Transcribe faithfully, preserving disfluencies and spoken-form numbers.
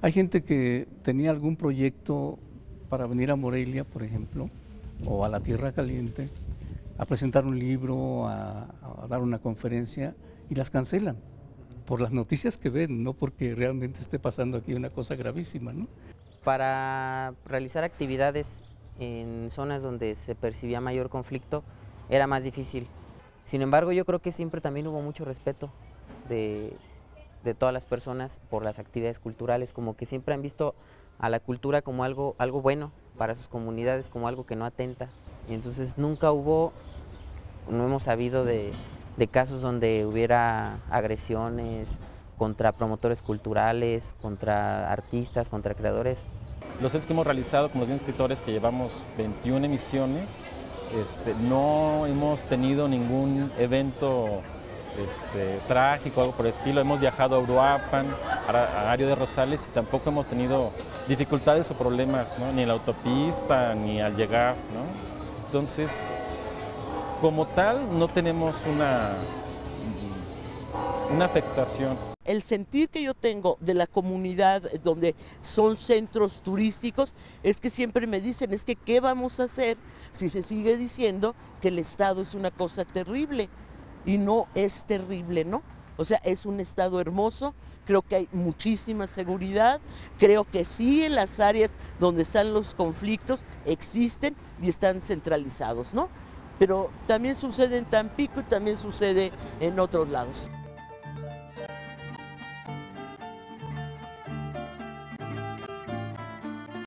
Hay gente que tenía algún proyecto para venir a Morelia, por ejemplo, o a la Tierra Caliente, a presentar un libro, a, a dar una conferencia, y las cancelan por las noticias que ven, no porque realmente esté pasando aquí una cosa gravísima, ¿no? Para realizar actividades en zonas donde se percibía mayor conflicto era más difícil. Sin embargo, yo creo que siempre también hubo mucho respeto de, de todas las personas por las actividades culturales, como que siempre han visto a la cultura como algo, algo bueno para sus comunidades, como algo que no atenta. Y entonces nunca hubo, no hemos sabido de, de casos donde hubiera agresiones contra promotores culturales, contra artistas, contra creadores. Los hechos que hemos realizado como los bien escritores, que llevamos veintiuna emisiones, este, no hemos tenido ningún evento este, trágico o algo por el estilo. Hemos viajado a Uruapan, a, a Ario de Rosales, y tampoco hemos tenido dificultades o problemas, ¿no? Ni en la autopista, ni al llegar, ¿no? Entonces, como tal, no tenemos una, una afectación. El sentir que yo tengo de la comunidad donde son centros turísticos es que siempre me dicen, es que ¿qué vamos a hacer si se sigue diciendo que el Estado es una cosa terrible? Y no es terrible, ¿no? O sea, es un estado hermoso, creo que hay muchísima seguridad, creo que sí en las áreas donde están los conflictos existen y están centralizados, ¿no? Pero también sucede en Tampico y también sucede en otros lados.